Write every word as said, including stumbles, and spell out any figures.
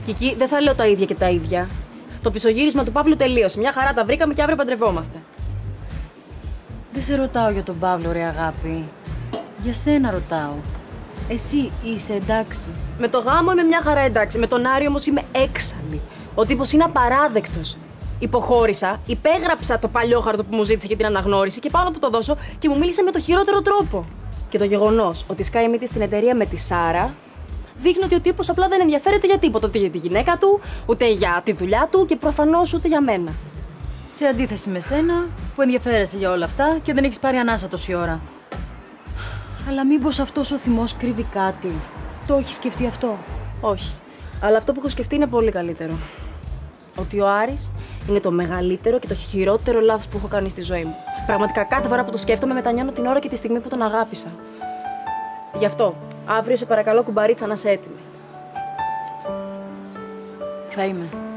Κική, δεν θα λέω τα ίδια και τα ίδια. Το πισωγύρισμα του Παύλου τελείωσε. Μια χαρά τα βρήκαμε και αύριο παντρευόμαστε. Δεν σε ρωτάω για τον Παύλο, ρε αγάπη. Για σένα ρωτάω. Εσύ είσαι εντάξει? Με το γάμο είμαι μια χαρά εντάξει. Με τον Άρη όμως είμαι έξαλλη. Ο τύπος είναι απαράδεκτος. Υποχώρησα, υπέγραψα το παλιόχαρτο που μου ζήτησε για την αναγνώριση και πάνω του το δώσω και μου μίλησε με το χειρότερο τρόπο. Και το γεγονός ότι σκάει μύτη στην εταιρεία με τη Σάρα δείχνει ότι ο τύπος απλά δεν ενδιαφέρεται για τίποτα. Ούτε για τη γυναίκα του, ούτε για τη δουλειά του και προφανώς ούτε για μένα. Σε αντίθεση με σένα, που ενδιαφέρεσαι για όλα αυτά και δεν έχεις πάρει ανάσα τόση ώρα. Αλλά μήπως αυτός ο θυμός κρύβει κάτι? Το έχεις σκεφτεί αυτό? Όχι. Αλλά αυτό που έχω σκεφτεί είναι πολύ καλύτερο. Ότι ο Άρης είναι το μεγαλύτερο και το χειρότερο λάθος που έχω κάνει στη ζωή μου. Πραγματικά κάθε φορά που το σκέφτομαι μετανιώνω την ώρα και τη στιγμή που τον αγάπησα. Γι' αυτό, αύριο σε παρακαλώ κουμπαρίτσα να είσαι έτοιμη. Θα είμαι.